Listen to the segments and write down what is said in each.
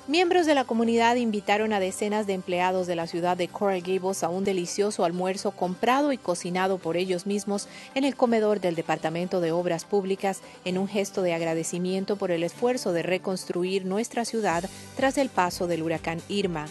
Miembros de la comunidad invitaron a decenas de empleados de la ciudad de Coral Gables a un delicioso almuerzo comprado y cocinado por ellos mismos en el comedor del Departamento de Obras Públicas en un gesto de agradecimiento por el esfuerzo de reconstruir nuestra ciudad tras el paso del huracán Irma.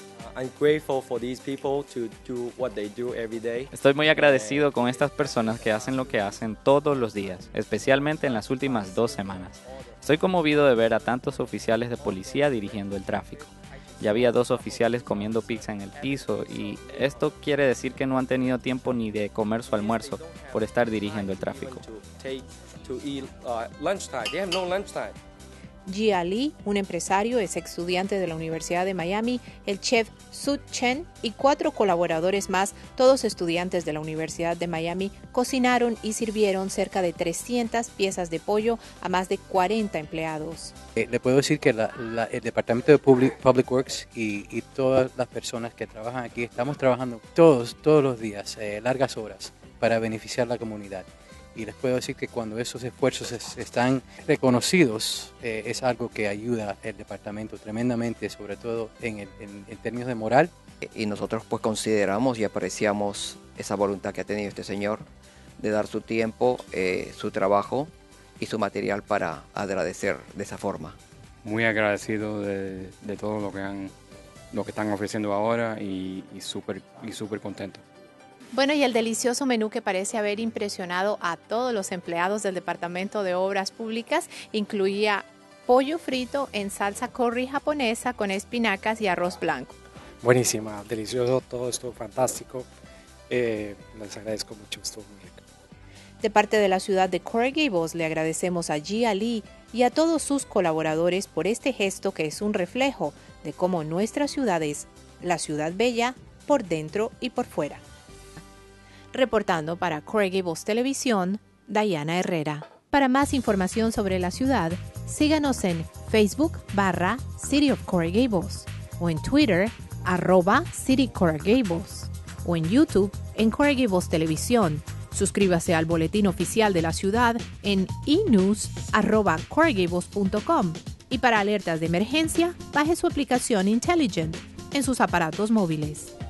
Estoy muy agradecido con estas personas que hacen lo que hacen todos los días, especialmente en las últimas 2 semanas. Estoy conmovido de ver a tantos oficiales de policía dirigiendo el tráfico. Ya había 2 oficiales comiendo pizza en el piso y esto quiere decir que no han tenido tiempo ni de comer su almuerzo por estar dirigiendo el tráfico. Jia Lee, un empresario, es estudiante de la Universidad de Miami, el chef Su Chen y 4 colaboradores más, todos estudiantes de la Universidad de Miami, cocinaron y sirvieron cerca de 300 piezas de pollo a más de 40 empleados. Le puedo decir que el Departamento de Public Works y todas las personas que trabajan aquí, estamos trabajando todos los días, largas horas, para beneficiar a la comunidad. Y les puedo decir que cuando esos esfuerzos están reconocidos, es algo que ayuda al departamento tremendamente, sobre todo en términos de moral. Y nosotros pues consideramos y apreciamos esa voluntad que ha tenido este señor de dar su tiempo, su trabajo y su material para agradecer de esa forma. Muy agradecido de todo lo que están ofreciendo ahora y súper contento. Bueno, y el delicioso menú que parece haber impresionado a todos los empleados del Departamento de Obras Públicas incluía pollo frito en salsa curry japonesa con espinacas y arroz blanco. Buenísima, delicioso, todo estuvo fantástico. Les agradezco mucho, estuvo muy rico. De parte de la ciudad de Coral Gables, le agradecemos a Jia Lee y a todos sus colaboradores por este gesto que es un reflejo de cómo nuestra ciudad es la ciudad bella por dentro y por fuera. Reportando para Coral Gables Televisión, Diana Herrera. Para más información sobre la ciudad, síganos en Facebook/City of Coral Gables o en Twitter @City Coral Gables o en YouTube en Coral Gables Televisión. Suscríbase al boletín oficial de la ciudad en enews@coralgables.com y para alertas de emergencia, baje su aplicación Intelligent en sus aparatos móviles.